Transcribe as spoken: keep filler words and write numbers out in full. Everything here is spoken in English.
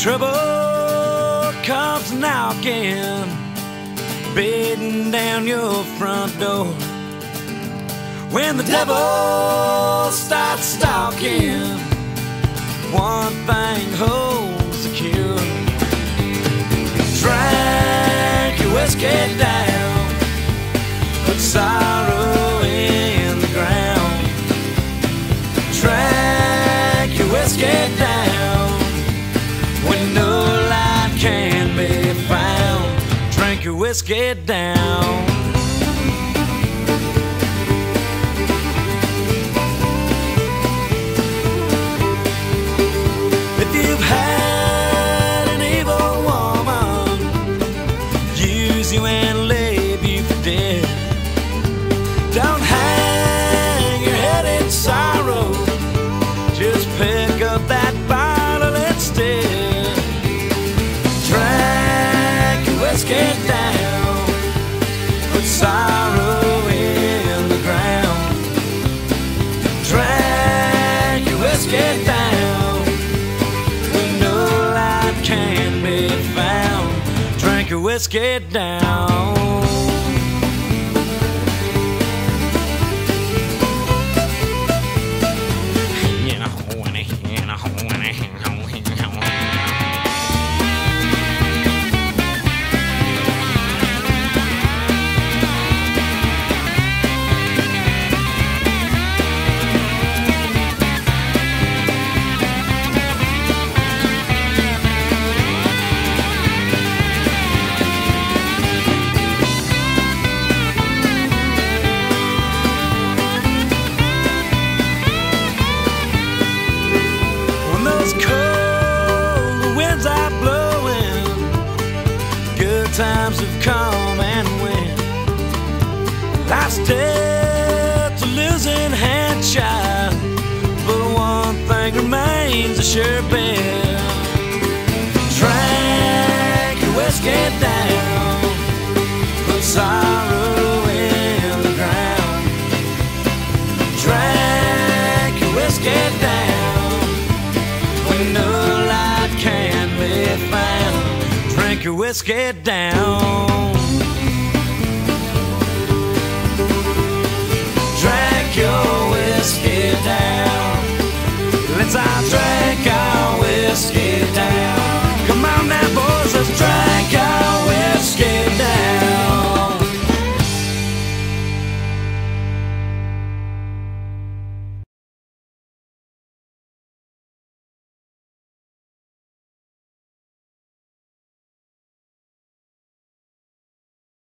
trouble comes knocking, beating down your front door. When the devil starts stalking, one thing holds the cure. Drink your whiskey down, put sorrow in the ground. Drink your whiskey down, when no light can be found. Drink your whiskey down. If you've had an evil woman use you and leave you for dead, don't hang your head in sorrow, just pick up that bottle instead. Drink your whiskey down, put sorrow in the ground. Drink your whiskey down, when no light can be found. Drink your whiskey down. Times have come and went. Life's death, a losing hand, child, but one thing remains a sure bet. Drink your whiskey down, put sorrow in the ground. Drink your whiskey down, when no light can be found. Drink your whiskey down.